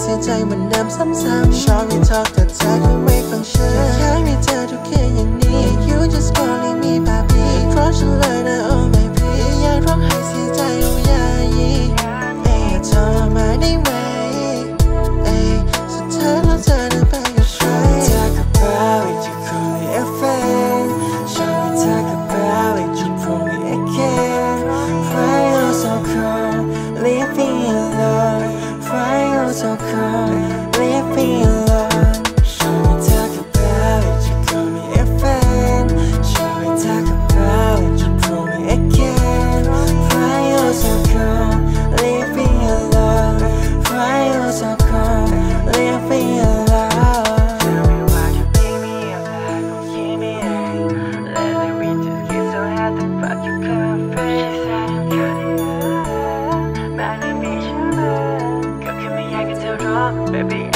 เสียใจเหมือนเดิมซ้ำๆชอบที่ talk แต่เธอก็ไม่ฟังฉันแค่มีเธอทุกคืนอย่างนี้ You just calling me papi เพราะฉันเลยนะ oh baby อยากร้องไห้เสียใจโอ้ยายีอย่าโทรมาได้ไหมสุดท้ายแล้วเธอจะไปกับใคร Talk about it you call me a friend Show me talk about it you pull me again Why you so cold leave me alone Why you so cold leave me alone Show me talk about it you call me a friend Show me talk about it you pull me again Why you so cold leave me alone Why you so cold leave me alone Tell me why you make me alive don't keep me in Lately we just get so hot the fuck you come first She said I'm cutting up 많이 미쳐봐 그렇게 미약해 들어 Baby